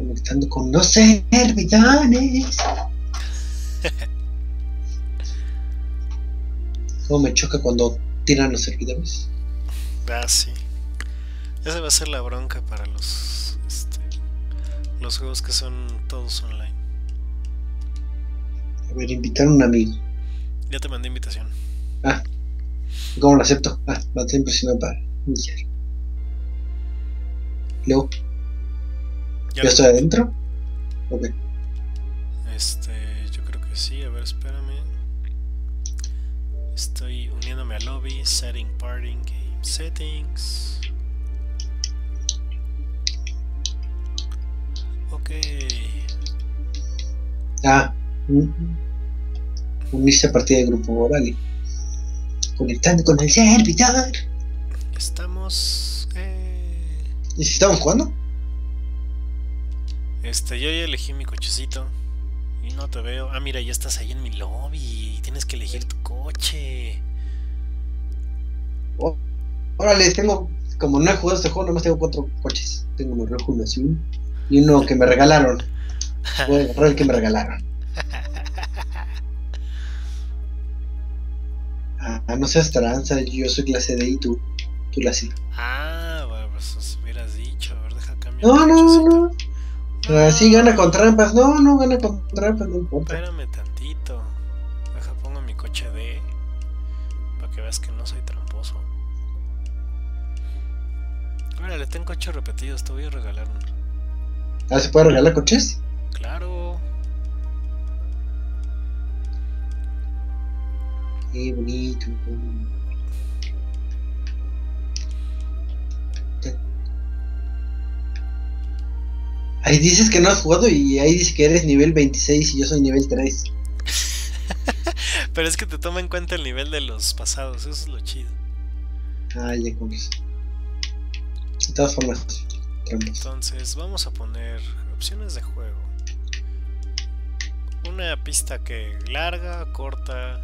Conectando con los servidores. Cómo me choca cuando tiran los servidores. Ah, sí. Esa va a ser la bronca para los juegos que son todos online. A ver, invitar a un amigo. Ya te mandé invitación. Ah, ¿cómo lo acepto? Ah, va a estar impresionado para iniciar. Luego, Ya ¿ya lo estoy mandé. adentro? Ok. Yo creo que sí. A ver, espérame. Estoy uniéndome al lobby. Setting party game settings. Ok. Ah, unirse a partida de grupo, vale. Conectando con el servidor. Estamos. ¿Y si estamos jugando? Yo ya elegí mi cochecito. Y no te veo. Ah, mira, ya estás ahí en mi lobby. Tienes que elegir tu coche. Oh, órale, tengo. Como no he jugado este juego, nomás tengo 4 coches. Tengo uno rojo, uno azul y uno que me regalaron. Voy a agarrar el que me regalaron. Ah, no seas tranza, yo soy clase D y tú la C. Ah, bueno, pues hubieras dicho. A ver, deja cambio No, mi no, cochecito. no. Así gana con trampas. No, no gana con trampas, no importa. Espérame tantito. Deja pongo mi coche D. Para que veas que no soy tramposo. Órale, tengo coches repetidos. Te voy a regalar uno. Ah, ¿se puede regalar coches? Claro. Qué bonito. Ahí dices que no has jugado y ahí dice que eres nivel 26 y yo soy nivel 3. Pero es que te toma en cuenta el nivel de los pasados. Eso es lo chido. Ah, ya con eso. De todas formas, trampas. Entonces, vamos a poner opciones de juego. Una pista que larga, corta.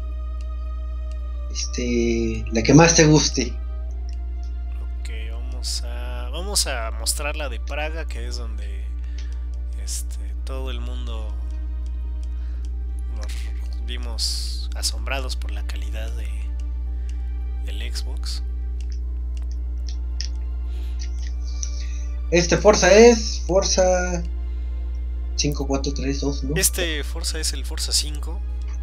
La que más te guste. Ok, vamos a mostrar la de Praga, que es donde todo el mundo nos vimos asombrados por la calidad del Xbox. Forza es Forza 5432, ¿no? Forza es el Forza 5.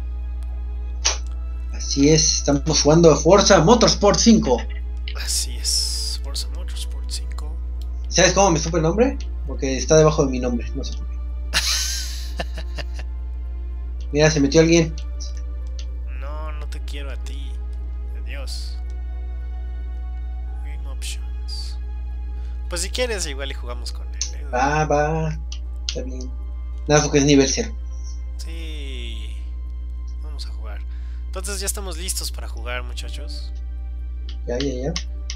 Así es, estamos jugando a Forza Motorsport 5. Así es, Forza Motorsport 5. ¿Sabes cómo me supe el nombre? Porque está debajo de mi nombre, no sé por qué. Mira, se metió alguien. No, no te quiero a ti. Adiós. Game Options. Pues si quieres, igual y jugamos con él. Va. Está bien. Nada, porque es nivel 0. Sí. Vamos a jugar. Entonces ya estamos listos para jugar, muchachos. Ya. Yay.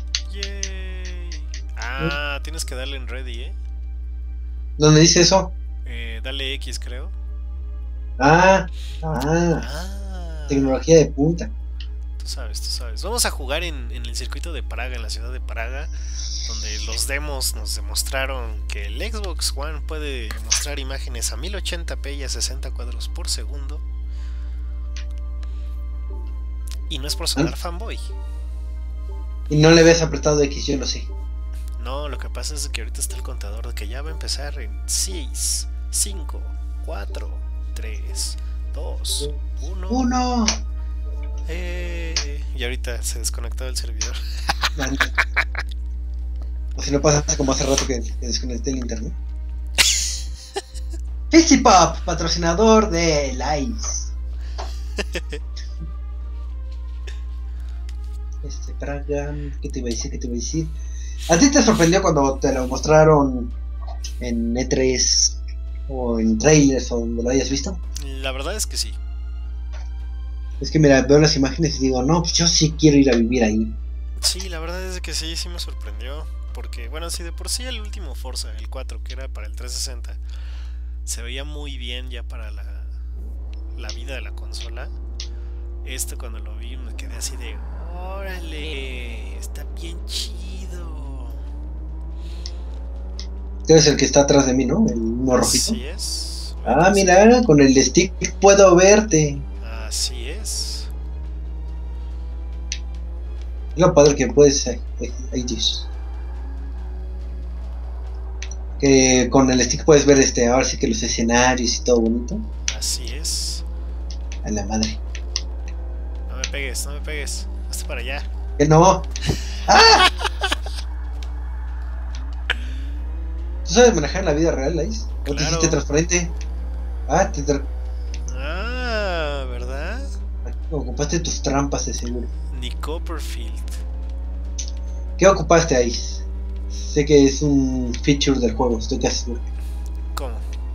Ah, tienes que darle en ready, ¿Dónde dice eso? Dale X, creo. Ah. Tecnología de punta. Tú sabes. Vamos a jugar en el circuito de Praga, en la ciudad de Praga, donde los demos nos demostraron que el Xbox One puede mostrar imágenes a 1080p y a 60 cuadros por segundo. Y no es por sonar fanboy. Y no le ves apretado X, yo lo sé. No, lo que pasa es que ahorita está el contador de que ya va a empezar en 6, 5, 4, 3, 2, 1. Y ahorita se desconectó el servidor. O si no pasa como hace rato que desconecté el internet. Fizipop, patrocinador de Lice. Praga, ¿qué te iba a decir? ¿A ti te sorprendió cuando te lo mostraron en E3 o en trailers o donde lo hayas visto? La verdad es que sí. Es que mira, veo las imágenes y digo, no, pues yo sí quiero ir a vivir ahí. Sí, la verdad es que sí me sorprendió. Porque, bueno, si de por sí el último Forza, el 4, que era para el 360, se veía muy bien ya para la vida de la consola. Cuando lo vi me quedé así de, órale, está bien chido. Tú eres el que está atrás de mí, ¿no? El uno rojito. Así es. Ah, mira, con el stick puedo verte. Así es. Lo padre que puedes. Que con el stick puedes ver ahora sí que los escenarios y todo bonito. Así es. A la madre. No me pegues, no me pegues. Hasta para allá. Que no. ¡Ah! ¿Tú sabes manejar en la vida real, Ice? ¿O te Claro. hiciste transparente? Ah, Ah, ¿verdad? ocupaste tus trampas de seguro. Nick Copperfield. ¿Qué ocupaste, Ice? Sé que es un feature del juego, estoy casi seguro. ¿Cómo?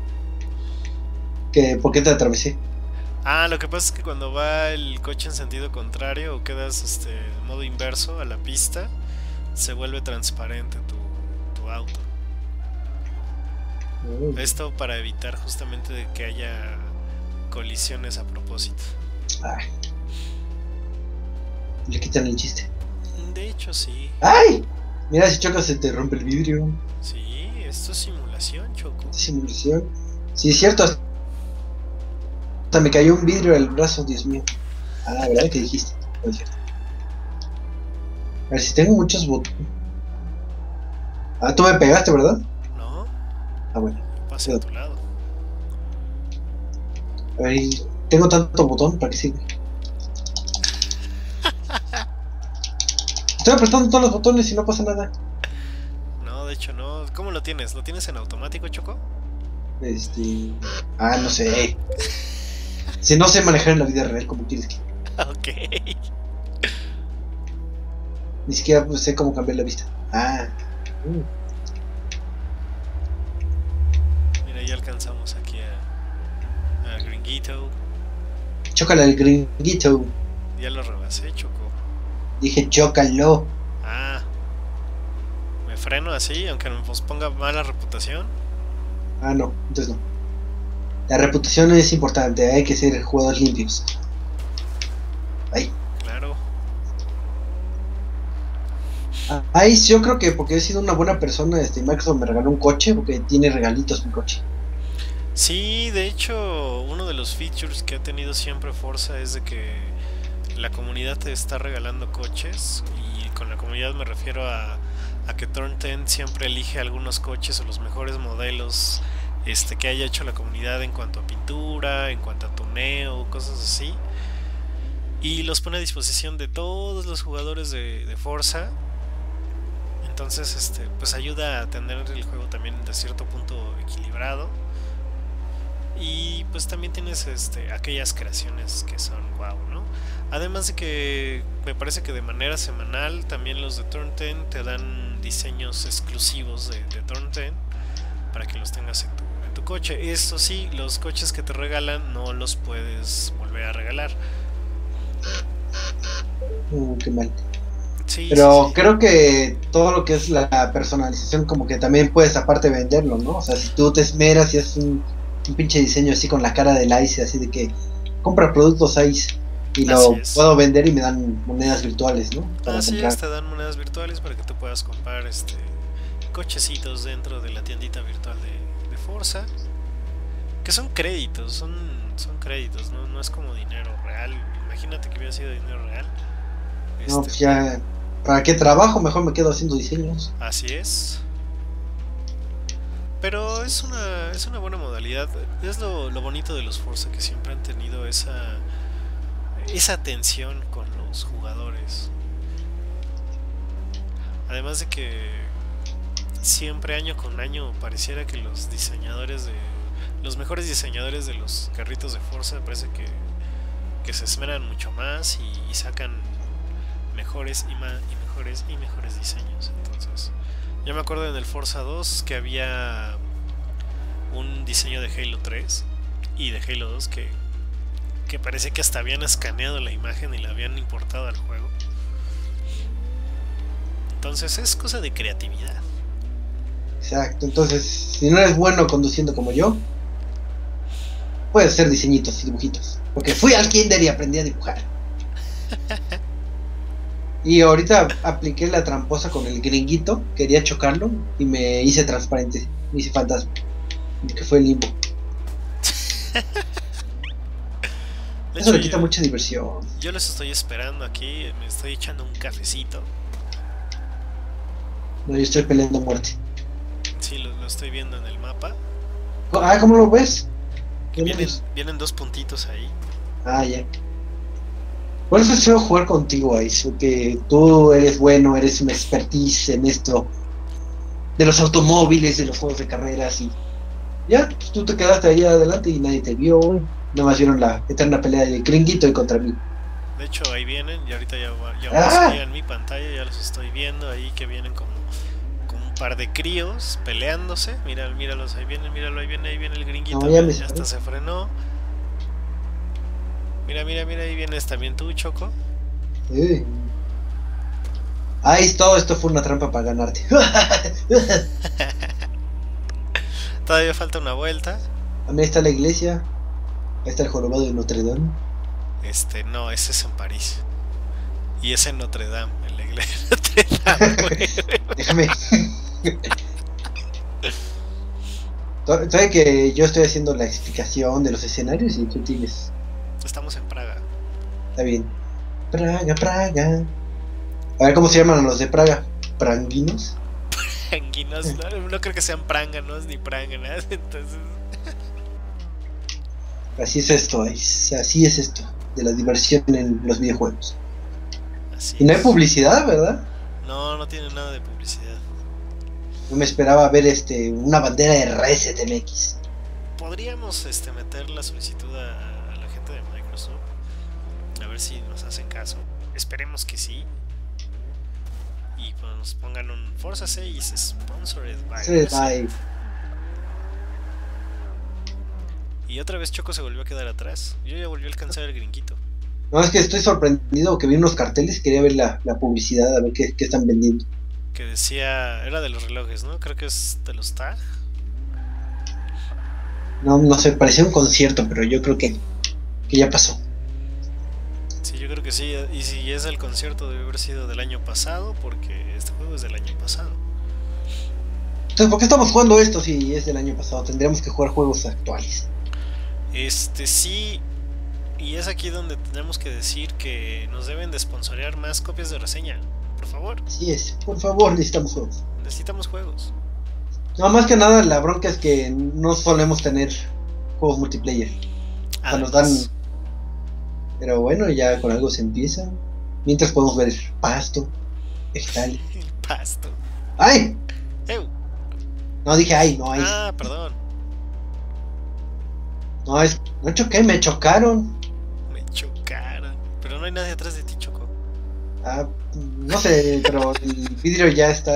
¿Por qué te atravesé? Ah, lo que pasa es que cuando va el coche en sentido contrario o quedas en modo inverso a la pista, se vuelve transparente tu auto. Esto para evitar justamente de que haya colisiones a propósito. Ay. Le quitan el chiste. De hecho, sí. ¡Ay! Mira, si chocas se te rompe el vidrio. Sí, esto es simulación, Choco. Simulación. Sí, es cierto. Hasta me cayó un vidrio del brazo, Dios mío. Ah, ¿verdad que dijiste? No es cierto. A ver si tengo muchos botones. Ah, tú me pegaste, ¿verdad? No, Ah, bueno. pase a tu lado. A ver, tengo tanto botón, ¿para qué sirve? Estoy apretando todos los botones y no pasa nada. No, de hecho no. ¿Cómo lo tienes? ¿Lo tienes en automático, Choco? Ah, no sé. Si no sé manejar en la vida real, como quieres que. Ok. Ni siquiera sé cómo cambiar la vista. Ah. Mira, ya alcanzamos aquí a Gringuito. Chócala el gringuito. Ya lo rebasé, Choco. Dije, chócalo. Ah, me freno así, aunque me ponga mala reputación. Ah, no, entonces no. La reputación es importante, hay que ser jugadores limpios. Ay. Claro. Ay, yo creo que porque he sido una buena persona, Microsoft me regaló un coche, porque tiene regalitos mi coche. Sí, de hecho, uno de los features que ha tenido siempre Forza es de que la comunidad te está regalando coches, y con la comunidad me refiero a que Turn10 siempre elige algunos coches o los mejores modelos que haya hecho la comunidad en cuanto a pintura, en cuanto a tuneo, cosas así, y los pone a disposición de todos los jugadores de Forza. Entonces pues ayuda a tener el juego también de cierto punto equilibrado. Y pues también tienes aquellas creaciones que son wow, ¿no? Además de que me parece que de manera semanal también los de Turn10 te dan diseños exclusivos de Turn10 para que los tengas en tu coche. Eso sí, los coches que te regalan no los puedes volver a regalar. Qué mal. Sí, pero sí. Creo que todo lo que es la personalización como que también puedes aparte venderlo, ¿no? O sea, si tú te esmeras y haces un pinche diseño así con la cara del Ice, así de que compra productos Ice y lo puedo vender y me dan monedas virtuales, ¿no? Así es, te dan monedas virtuales para que tú puedas comprar cochecitos dentro de la tiendita virtual de Forza, que son créditos, son créditos, no es como dinero real. Imagínate que hubiera sido dinero real. No, pues ya, ¿para qué trabajo? Mejor me quedo haciendo diseños. Así es. Pero es una buena modalidad. Es lo bonito de los Forza, que siempre han tenido esa atención con los jugadores. Además de que siempre año con año pareciera que los mejores diseñadores de los carritos de Forza parece que se esmeran mucho más y sacan mejores y mejores diseños. Entonces, yo me acuerdo en el Forza 2 que había un diseño de Halo 3 y de Halo 2 que parece que hasta habían escaneado la imagen y la habían importado al juego. Entonces es cosa de creatividad. Exacto, entonces si no eres bueno conduciendo como yo, puedes hacer diseñitos y dibujitos, porque fui al kinder y aprendí a dibujar. Y ahorita apliqué la tramposa con el gringuito, quería chocarlo y me hice transparente, me hice fantasma, que fue el limbo. Eso le quita mucha diversión. Yo los estoy esperando aquí, me estoy echando un cafecito. No, yo estoy peleando a muerte. Sí, lo estoy viendo en el mapa. Ah, ¿cómo lo ves? Que vienen 2 puntitos ahí. Ah, ya. Por eso es feo jugar contigo, Ice, porque tú eres bueno, eres una expertise en esto de los automóviles, de los juegos de carreras y ya, pues tú te quedaste ahí adelante y nadie te vio. Nada más vieron la eterna pelea del gringuito y contra mí. De hecho, ahí vienen y ahorita ya van a salir en mi pantalla, ya los estoy viendo ahí que vienen como un par de críos peleándose. Míralos, ahí vienen, míralo, ahí viene el gringuito, No, ya hasta se frenó. Mira, ahí vienes también tú, Choco. Sí. Ahí todo esto fue una trampa para ganarte. Todavía falta una vuelta. A mí está la iglesia. Ahí está el jorobado de Notre Dame. No, ese es en París. Y ese en Notre Dame, en la iglesia de Notre Dame, güey. Déjame. Todavía que yo estoy haciendo la explicación de los escenarios y tú tienes. Estamos en Praga. Está bien. Praga. A ver cómo se llaman los de Praga. ¿Pranguinos? Pranguinos, no creo que sean pránganos ni pránganas, entonces. Así es esto, así es esto de la diversión en los videojuegos. Así y no hay publicidad, ¿verdad? No tiene nada de publicidad. No me esperaba ver una bandera de Reset MX. Podríamos meter la solicitud a la gente de Microsoft, a ver si nos hacen caso. Esperemos que sí. Y pues nos pongan un Forza 6 sponsored by. Y otra vez Choco se volvió a quedar atrás. Yo ya volví a alcanzar el gringuito. No, es que estoy sorprendido que vi unos carteles. Quería ver la publicidad, a ver qué están vendiendo. Que decía, era de los relojes, ¿no? Creo que es de los TAG. No sé, parecía un concierto, pero yo creo que ya pasó. Sí, yo creo que sí. Y si es el concierto debe haber sido del año pasado, porque este juego es del año pasado. Entonces, ¿por qué estamos jugando esto si es del año pasado? Tendríamos que jugar juegos actuales. Sí. Y es aquí donde tenemos que decir que nos deben de sponsorear más copias de reseña. Por favor. Así es, por favor, necesitamos juegos. Necesitamos juegos. No, más que nada la bronca es que no solemos tener juegos multiplayer. O sea, nos dan. Pero bueno, ya con algo se empieza. Mientras podemos ver pasto, vegetal. El pasto. ¡Ay! ¡Ew! No, dije ay, no hay. Ah, perdón. No choqué, me chocaron. Me chocaron. Pero no hay nadie atrás de ti, Choco. Ah, no sé, pero el vidrio ya está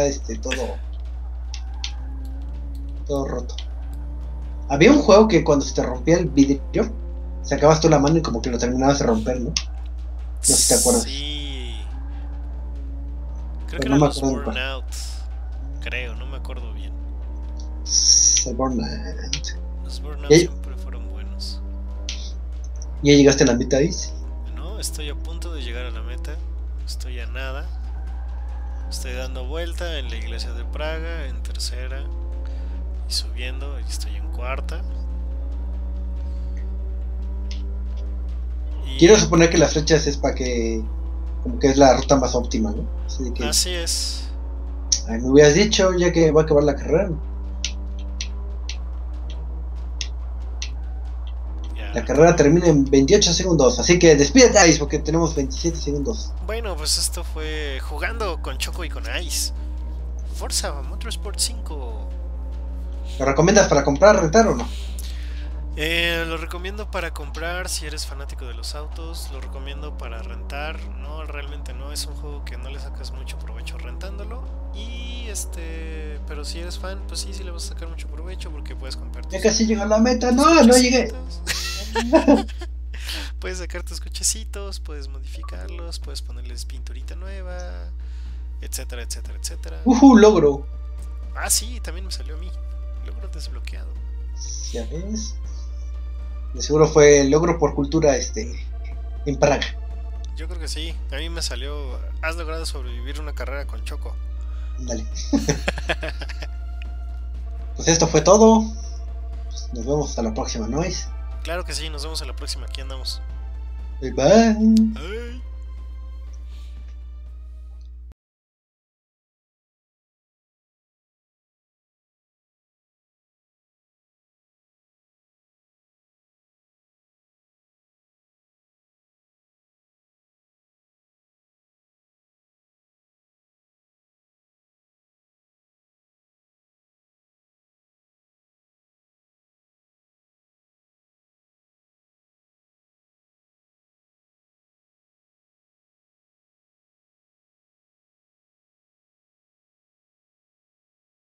todo roto. Había un juego que cuando se te rompía el vidrio, sacabas tú la mano y como que lo terminabas de romper, ¿no? No sé si te acuerdas. Sí. Creo Pero que no eran me los acuerdo Burnout. Creo, no me acuerdo bien. El Burnout. Los Burnout siempre fueron buenos. ¿Ya llegaste a la mitad, Is? No, estoy a punto de llegar a la meta. Estoy a nada. Estoy dando vuelta en la iglesia de Praga, en tercera. Y subiendo, y estoy en cuarta. Y... quiero suponer que las flechas es para que... como que es la ruta más óptima, ¿no? Así es. Ay, me hubieras dicho ya que va a acabar la carrera. La carrera termina en 28 segundos, así que despídete, Ice, porque tenemos 27 segundos. Bueno, pues esto fue Jugando con Choco y con Ice. Forza Motorsport 5. ¿Lo recomiendas para comprar, rentar o no? Lo recomiendo para comprar si eres fanático de los autos. Lo recomiendo para rentar. No, realmente no. Es un juego que no le sacas mucho provecho rentándolo. Y pero si eres fan, pues sí le vas a sacar mucho provecho porque puedes comprar. Ya casi llegó a la meta. No llegué. Puedes sacar tus cochecitos, puedes modificarlos, puedes ponerles pinturita nueva, etcétera, etcétera, etcétera. Logro. Ah, sí, también me salió a mí. Logro desbloqueado. Ya ves. De seguro fue el logro por cultura en Praga. Yo creo que sí. A mí me salió. Has logrado sobrevivir una carrera con Choco. Dale. Pues esto fue todo. Nos vemos hasta la próxima, ¿no es? Claro que sí, nos vemos en la próxima. Aquí andamos. Bye bye. Ay.